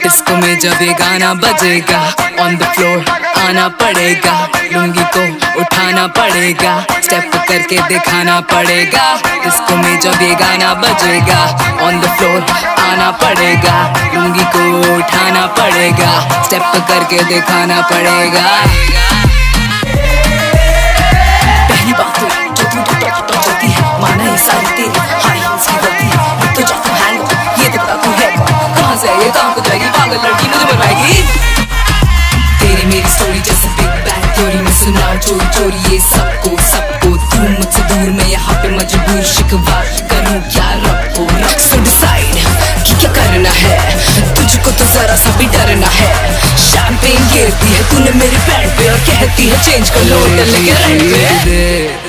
Disco में जब ये गाना बजेगा ऑन द फ्लोर आना पड़ेगा, लुंगी को उठाना पड़ेगा, स्टेप करके दिखाना पड़ेगा। डिस्को में जब ये गाना बजेगा ऑन द फ्लोर आना पड़ेगा, लुंगी को उठाना पड़ेगा, स्टेप करके दिखाना पड़ेगा। पहली बात जो तू तो चलती है माना ये सारी तेरी हाई हील्स की गलती है। तो जा तू हैंग ये तो पता तू है कहाँ से ये काम को जाएगी पागल लड़की मुझे बनवाएगी। तेरी मेरी स्टोरी जैसे बिग बैंग थ्योरी में सुनाओ चोरी चोरी ये सबको तू मुझसे दूर मैं यहाँ पे मजबूर शिकवा करूँ क्या रखो रख डिसाइड कि क्या करना है। तुझको तो जरा सा भी डरना है। शैंपेन गिरती है तूने मेरे पैर पे और कहती है चेंज कर लो होटल के रेंट पे।